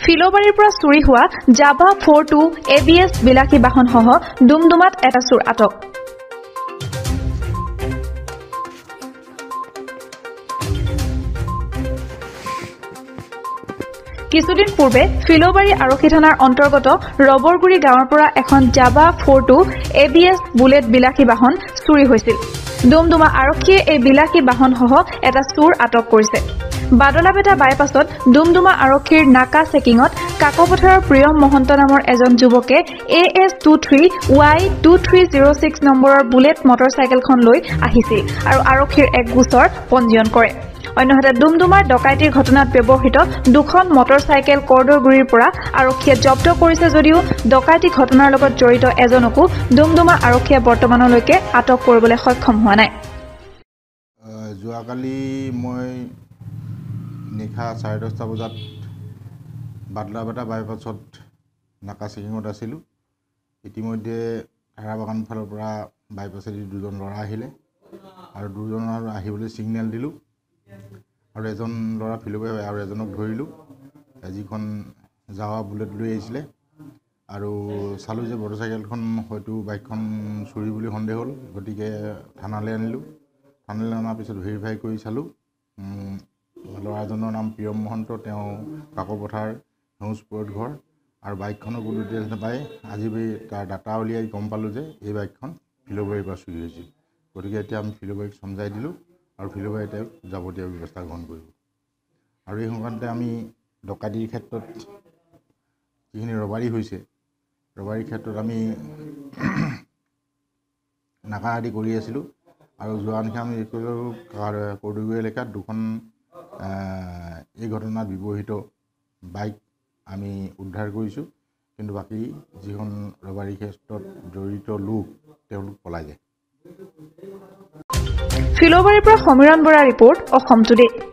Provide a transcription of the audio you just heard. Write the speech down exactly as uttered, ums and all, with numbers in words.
ফিলবাৰীৰ পৰা চুৰি হোৱা Jawa four two A B S বিলাসী বাহনসহ ডুমডুমাত এটা চোৰ আটক। কিছুদিন পূৰ্বে ফিলবাৰী আৰক্ষী থানাৰ অন্তৰ্গত ৰবৰগুৰি গাঁৱৰ পৰা এখন Jawa four two A B S bullet বিলাসী বাহন চুৰি হৈছিল। ডুমডুমা আৰক্ষীয়ে এই বিলাসী বাহনসহ এটা চোৰ আটক কৰিছে। বাদলাবেটা বাইপাছত ডুমডুমা আৰক্ষীৰ নাকা চেকিঙত কাকপথাৰৰ প্ৰিয়ম মহন্ত নামৰ এজন যুৱকে A S two three Y two three zero' six নম্বৰৰ বুলেট মটৰচাইকেলখন লৈ আহিছিল আৰু আৰক্ষীৰ এক গোচৰ পঞ্জীয়ন কৰে। অন্যহাতে ডুমডুমাৰ ডকাইতিৰ ঘটনাত ব্যৱহৃত দুখন মটৰচাইকেল কৰ্দৰগুৰিৰ পৰা আৰক্ষীয়ে জব্দ কৰিছে যদিও ডকাইতি ঘটনাৰ লগত জড়িত এজনকো ডুমডুমা আৰক্ষীয়ে বৰ্তমানলৈকে আটক কৰিবলৈ সক্ষম হোৱা নাই। যোৱাকালি মই নিশা চাৰে দহটা বজাত বাদলাবেটা বাইপাছত নাকা চেকিঙত আছিলোঁ। ইতিমধ্যে ধাৰাবাগান ফালৰ পৰা বাইপাছেদি দুজন ল'ৰা আহিলে আৰু দুজনৰ আহিবলৈ ছিগনেল দিলোঁ আৰু এজন ল'ৰা ফিলবাৰী আৰু এজনক ধৰিলোঁ। যিখন জাৱা বুলেট লৈ আহিছিলে আৰু চালোঁ যে মটৰচাইকেলখন হয়তো বাইকখন চুৰি বুলি সন্দেহ হ'ল, গতিকে থানালৈ আনিলোঁ। থানালৈ অনাৰ পিছত ভেৰিফাই কৰি চালোঁ। ল'ৰাজনৰ নাম প্ৰিয়ম মহন্ত, তেওঁ কাকপথাৰ সেউজপুৰত ঘৰ আৰু বাইকখনৰ কোনো ডিটেইলছ নাপায়। আজি তাৰ ডাটা উলিয়াই গম পালোঁ যে এই বাইকখন ফিলবাৰীৰ পৰা চুৰি হৈছিল। গতিকে এতিয়া আমি ফিলবাৰীক চমজাই দিলোঁ আৰু ফিলবাৰীত তেওঁক যাৱতীয় ব্যৱস্থা গ্ৰহণ কৰিব। আৰু এই সংক্ৰান্তে আমি ডকাইতিৰ ক্ষেত্ৰত যিখিনি ৰবাৰী হৈছে, ৰবাৰীৰ ক্ষেত্ৰত আমি নাকা আদি কৰি আছিলোঁ আৰু যোৱা নিশা আমি কৰ্দগুৰি এলেকাত দুখন এই ঘটনাত ব্যৱহৃত বাইক আমি উদ্ধাৰ কৰিছোঁ, কিন্তু বাকী যিখন ৰবাৰী ক্ষেত্ৰত জড়িত লোক তেওঁলোক পলাই যায়। ফিলবাৰীৰ পৰা সমীৰণ বৰা ৰিপৰ্ট, অসম টুডে।